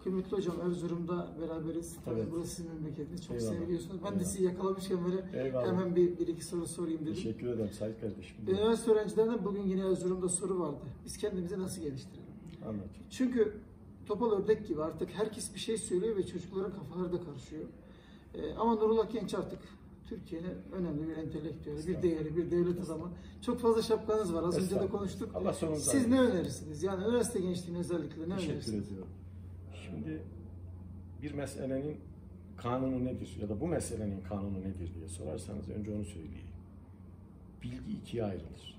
Kıymetli hocam, Erzurum'da beraberiz. Tabii Evet. burası sizin memleketiniz. Çok Eyvallah. seviliyorsunuz. Ben de Eyvallah. sizi yakalamışken böyle Eyvallah. hemen bir iki soru sorayım dedim. Teşekkür ederim Sait kardeşim. Üniversite öğrencilerinden bugün yine Erzurum'da soru vardı. Biz kendimizi nasıl geliştirelim? Anlat. Çünkü topal ördek gibi artık herkes bir şey söylüyor ve çocukların kafaları da karışıyor. Ama Nurullah Genç artık Türkiye'nin önemli bir entelektüeli, bir değeri, bir devlet adamı. Çok fazla şapkanız var. Az önce de konuştuk. Allah sonumuzu Siz ne önerirsiniz? Yani üniversite gençliğine özellikle ne Teşekkür önerirsiniz? ediyorum. Şimdi bir meselenin kanunu nedir ya da bu meselenin kanunu nedir diye sorarsanız önce onu söyleyeyim. Bilgi ikiye ayrılır.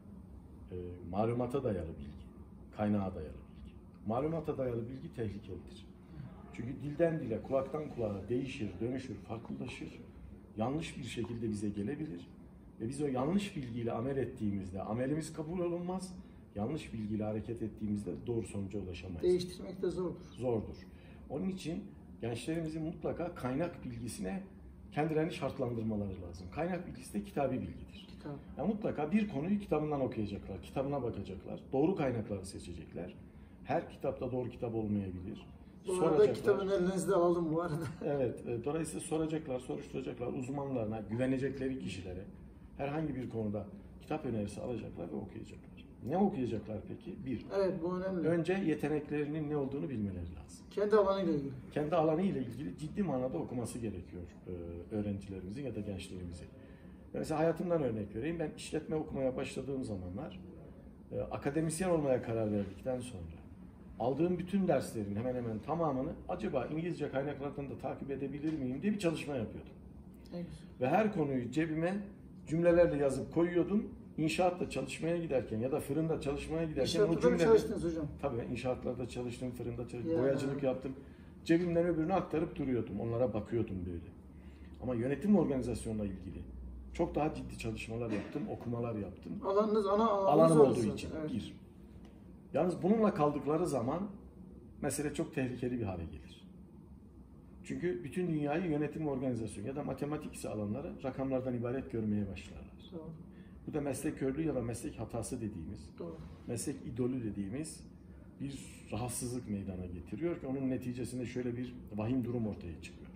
Malumata dayalı bilgi, kaynağa dayalı bilgi. Malumata dayalı bilgi tehlikelidir. Çünkü dilden dile, kulaktan kulağa değişir, dönüşür, farklılaşır. Yanlış bir şekilde bize gelebilir. Ve biz o yanlış bilgiyle amel ettiğimizde amelimiz kabul olunmaz. Yanlış bilgiyle hareket ettiğimizde doğru sonuca ulaşamayız. Değiştirmek de zordur. Zordur. Onun için gençlerimizin mutlaka kaynak bilgisine kendilerini şartlandırmaları lazım. Kaynak bilgisi de kitabi bilgidir. Kitap. Yani mutlaka bir konuyu kitabından okuyacaklar, kitabına bakacaklar, doğru kaynakları seçecekler. Her kitapta doğru kitap olmayabilir. Bu arada kitabın elinizde alalım bu arada. Evet, dolayısıyla soracaklar, soruşturacaklar uzmanlarına, güvenecekleri kişilere herhangi bir konuda kitap önerisi alacaklar ve okuyacaklar. Ne okuyacaklar peki? Bir, Evet, bu önemli. önce yeteneklerinin ne olduğunu bilmeleri lazım. Kendi alanıyla ilgili. Kendi alanı ile ilgili ciddi manada okuması gerekiyor öğrencilerimizin ya da gençlerimizin. Mesela hayatımdan örnek vereyim. Ben işletme okumaya başladığım zamanlar akademisyen olmaya karar verdikten sonra aldığım bütün derslerin hemen hemen tamamını acaba İngilizce kaynaklardan da takip edebilir miyim diye bir çalışma yapıyordum. Evet. Ve her konuyu cebime cümlelerle yazıp koyuyordum. İnşaatta çalışmaya giderken ya da fırında çalışmaya giderken İnşaatlarda mı çalıştınız hocam? Tabii inşaatlarda çalıştım, fırında çalıştım, Ya. boyacılık yaptım. Cebimden öbürünü aktarıp duruyordum. Onlara bakıyordum böyle. Ama yönetim organizasyonla ilgili çok daha ciddi çalışmalar yaptım, okumalar yaptım. Alanınız ana Alanım olduğu zaten. için. Evet. Bir. Yalnız bununla kaldıkları zaman mesele çok tehlikeli bir hale gelir. Çünkü bütün dünyayı yönetim organizasyonu ya da matematik ise alanları rakamlardan ibaret görmeye başlarlar. Doğru. Bu da meslek körlüğü ya da meslek hatası dediğimiz, Doğru. meslek idolü dediğimiz bir rahatsızlık meydana getiriyor ki onun neticesinde şöyle bir vahim durum ortaya çıkıyor.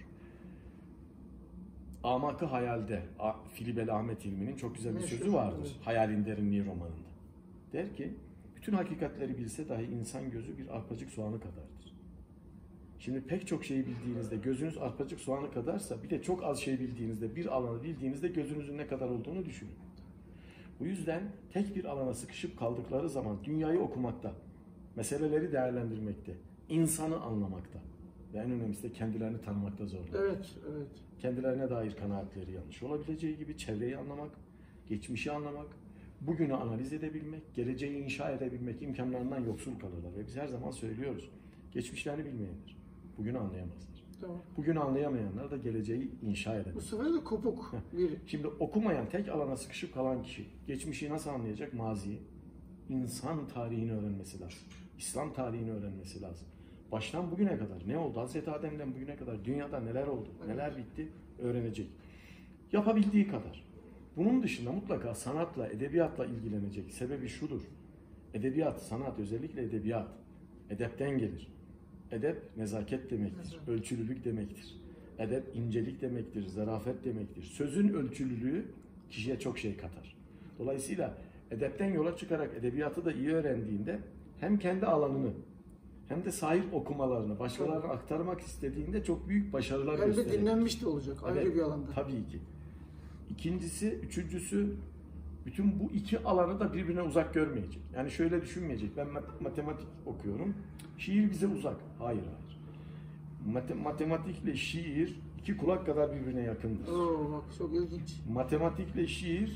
Amakı Hayal'de Filibel Ahmet İlmi'nin çok güzel bir sözü vardır. Evet. Hayalin Derinliği romanında. Der ki, bütün hakikatleri bilse dahi insan gözü bir arpacık soğanı kadardır. Şimdi pek çok şeyi bildiğinizde gözünüz arpacık soğanı kadarsa bir de çok az şey bildiğinizde, bir alanı bildiğinizde gözünüzün ne kadar olduğunu düşünün. Bu yüzden tek bir alana sıkışıp kaldıkları zaman dünyayı okumakta, meseleleri değerlendirmekte, insanı anlamakta ve en önemlisi de kendilerini tanımakta zorlanır. Evet, evet. Kendilerine dair kanaatleri yanlış olabileceği gibi çevreyi anlamak, geçmişi anlamak, bugünü analiz edebilmek, geleceği inşa edebilmek imkanlarından yoksul kalırlar. Ve biz her zaman söylüyoruz, geçmişlerini bilmeyenler bugünü anlayamazlar. Tamam. Bugünü anlayamayanlar da geleceği inşa edemez. Bu sefer de kopuk bir... Şimdi okumayan, tek alana sıkışıp kalan kişi geçmişi nasıl anlayacak? Maziyi, insan tarihini öğrenmesi lazım. İslam tarihini öğrenmesi lazım. Baştan bugüne kadar ne oldu? Hazreti Adem'den bugüne kadar dünyada neler oldu? Neler bitti? Öğrenecek. Yapabildiği kadar. Bunun dışında mutlaka sanatla, edebiyatla ilgilenecek. Sebebi şudur. Edebiyat, sanat, özellikle edebiyat edepten gelir. Edep nezaket demektir. Ölçülülük demektir. Edep incelik demektir, zarafet demektir. Sözün ölçülülüğü kişiye çok şey katar. Dolayısıyla edepten yola çıkarak edebiyatı da iyi öğrendiğinde hem kendi alanını hem de sahip okumalarını başkalarına aktarmak istediğinde çok büyük başarılar gösterecek. Hem de dinlenmiş de olacak ayrı bir alanda. Tabii ki. İkincisi, üçüncüsü bütün bu iki alanı da birbirine uzak görmeyecek. Yani şöyle düşünmeyecek. Ben matematik okuyorum. Şiir bize uzak. Hayır, hayır. Matematikle şiir iki kulak kadar birbirine yakındır. Oo, bak çok ilginç. Matematikle şiir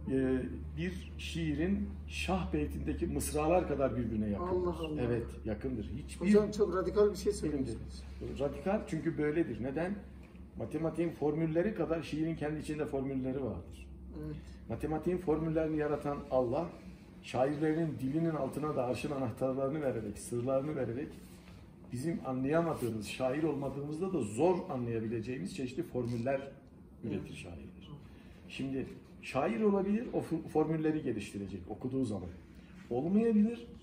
bir şiirin şah beytindeki mısralar kadar birbirine yakındır. Allah Allah. Evet, yakındır. Hocam çok radikal bir şey söylüyorsunuz. Radikal çünkü böyledir. Neden? Matematiğin formülleri kadar şiirin kendi içinde formülleri vardır. Evet. Matematiğin formüllerini yaratan Allah, şairlerinin dilinin altına da arşın anahtarlarını vererek, sırlarını vererek bizim anlayamadığımız, şair olmadığımızda da zor anlayabileceğimiz çeşitli formüller üretir şairler. Şimdi şair olabilir, o formülleri geliştirecek okuduğu zaman. Olmayabilir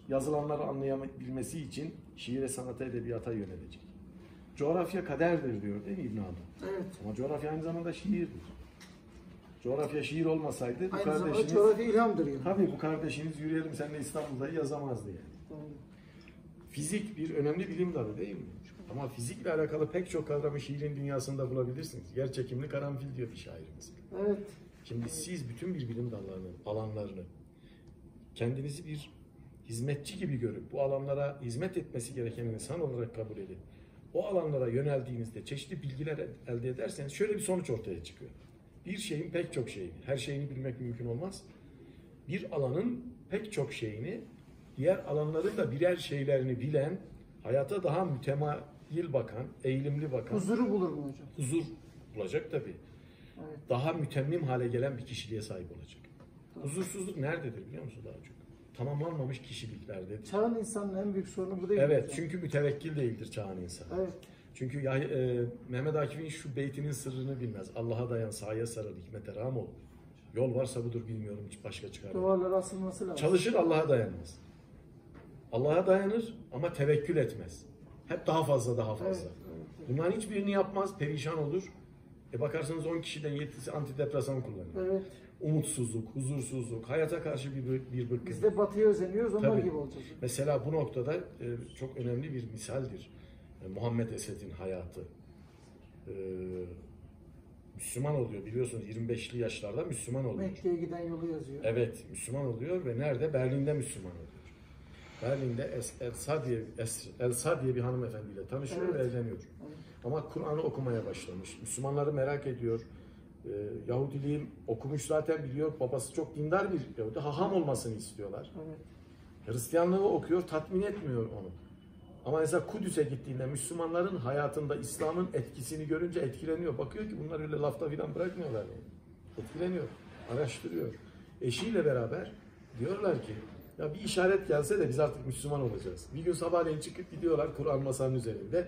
yazılanları anlayabilmesi için şiire, sanata, edebiyata yönelecek. Coğrafya kaderdir diyor değil mi İbn Haldun? Evet. Ama coğrafya aynı zamanda şiirdir. Coğrafya şiir olmasaydı bu Aynı zamanda kardeşiniz... coğrafya ilhamdır yani. Tabii bu kardeşiniz Yürüyelim Seninle İstanbul'da yazamazdı yani. Doğru. Fizik bir önemli bilim dalı değil mi? Ama fizikle alakalı pek çok kavramı şiirin dünyasında bulabilirsiniz. Yerçekimli karanfil diyor bir şairimiz. Evet. Şimdi siz bütün bir bilim dallarının, alanlarını kendinizi bir hizmetçi gibi görüp bu alanlara hizmet etmesi gereken insan olarak kabul edin. O alanlara yöneldiğinizde çeşitli bilgiler elde ederseniz şöyle bir sonuç ortaya çıkıyor. Bir şeyin pek çok şeyini, her şeyini bilmek mümkün olmaz. Bir alanın pek çok şeyini, diğer alanların da birer şeylerini bilen, hayata daha mütemayil bakan, eğilimli bakan, Huzuru bulur mu hocam? huzur bulacak tabii. Evet. Daha mütemmim hale gelen bir kişiliğe sahip olacak. Huzursuzluk nerededir biliyor musun daha çok? Tamamlanmamış kişiliklerdedir. Çağın insanın en büyük sorunu bu değil mi Evet, hocam? çünkü mütevekkil değildir çağın insanı. Evet. Çünkü Mehmet Akif'in şu beytinin sırrını bilmez. Allah'a dayan, sahaya sarıl, hikmete rağm ol. Yol varsa budur bilmiyorum, hiç başka çıkar. Duvarlara asılması lazım. Çalışır, Allah'a dayanmaz. Allah'a dayanır ama tevekkül etmez. Hep daha fazla, daha fazla. Evet, evet. Bunların hiçbirini yapmaz, perişan olur. Bakarsınız 10 kişiden 7'si antidepresan kullanıyor. Evet. Umutsuzluk, huzursuzluk, hayata karşı bir bıkkınlık. Biz de batıya özeniyoruz, onlar Tabii. gibi olacağız. Mesela bu noktada çok önemli bir misaldir. Muhammed Esed'in hayatı. Müslüman oluyor biliyorsunuz 25'li yaşlarda Müslüman oluyor. Mekke'ye giden yolu yazıyor. Evet, Müslüman oluyor ve nerede? Berlin'de Müslüman oluyor. Berlin'de Elsa diye bir hanımefendiyle tanışıyor Evet. ve evleniyor. Evet. Ama Kur'an'ı okumaya başlamış. Müslümanları merak ediyor. Yahudiliği okumuş zaten biliyor. Babası çok dindar bir Yahudi. Haham olmasını istiyorlar. Evet. Hristiyanlığı okuyor, tatmin etmiyor onu. Ama mesela Kudüs'e gittiğinde Müslümanların hayatında İslam'ın etkisini görünce etkileniyor. Bakıyor ki bunlar öyle lafta filan bırakmıyorlar yani. Etkileniyor, araştırıyor. Eşiyle beraber diyorlar ki ya bir işaret gelse de biz artık Müslüman olacağız. Bir gün sabahleyin çıkıp gidiyorlar Kur'an masanın üzerinde.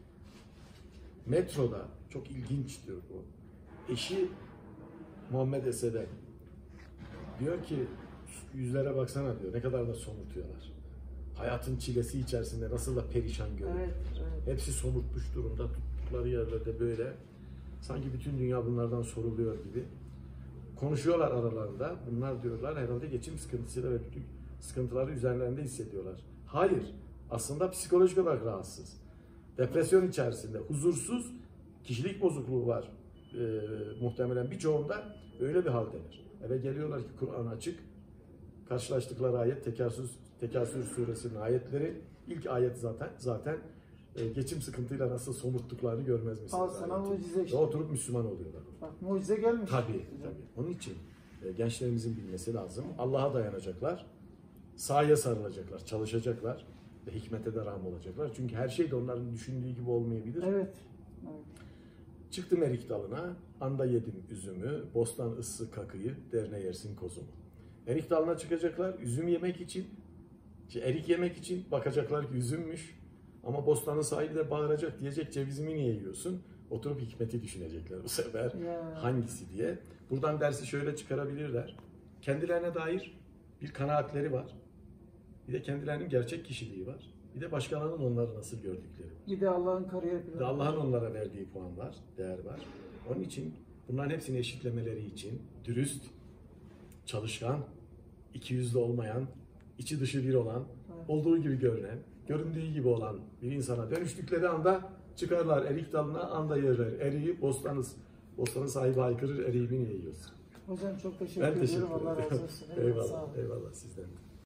Metroda, çok ilginç diyor bu. Eşi Muhammed Esed'e diyor ki yüzlere baksana diyor, ne kadar da somurtuyorlar. Hayatın çilesi içerisinde nasıl da perişan görünüyor. Evet, evet. Hepsi somurtmuş durumda, tuttukları yerlerde böyle. Sanki bütün dünya bunlardan soruluyor gibi. Konuşuyorlar aralarında. Bunlar diyorlar herhalde geçim sıkıntısıyla ve bütün sıkıntıları üzerlerinde hissediyorlar. Hayır, aslında psikolojik olarak rahatsız. Depresyon içerisinde, huzursuz, kişilik bozukluğu var. Muhtemelen birçoğunda öyle bir haldeler. Eve geliyorlar ki Kur'an açık. Karşılaştıkları ayet Tekasür suresinin ayetleri. İlk ayet zaten geçim sıkıntıyla nasıl somurttuklarını görmez misiniz? Al sana mucize işte. Ve oturup Müslüman oluyorlar. Bak mucize gelmiş. Tabii. Onun için gençlerimizin bilmesi lazım. Allah'a dayanacaklar. Sahaya sarılacaklar, çalışacaklar ve hikmete de rağm olacaklar. Çünkü her şey de onların düşündüğü gibi olmayabilir. Evet. Evet. Çıktım erik dalına, anda yedim üzümü, bostan ıssı kakıyı, derne yersin kozumu. Erik dalına çıkacaklar, üzüm yemek için, erik yemek için bakacaklar ki üzümmüş. Ama bostanın sahibi de bağıracak, diyecek cevizimi niye yiyorsun? Oturup hikmeti düşünecekler bu sefer. Ya. Hangisi diye. Buradan dersi şöyle çıkarabilirler. Kendilerine dair bir kanaatleri var. Bir de kendilerinin gerçek kişiliği var. Bir de başkalarının onları nasıl gördükleri var. Bir de Allah'ın kariyer Bir de planı. Allah'ın onlara verdiği puan var, değer var. Onun için bunların hepsini eşitlemeleri için dürüst, çalışkan, ikiyüzlü olmayan, içi dışı bir olan, Evet. olduğu gibi görünen, göründüğü gibi olan bir insana dönüştükleri anda çıkarlar erik dalına, anda yerler. Eriği bostanın sahibi haykırır, eriği niye yiyorsun? Hocam çok teşekkür Ben ederim. teşekkür Allah ederim. razı olsun. Evet, sağ Eyvallah, olun. eyvallah sizden de.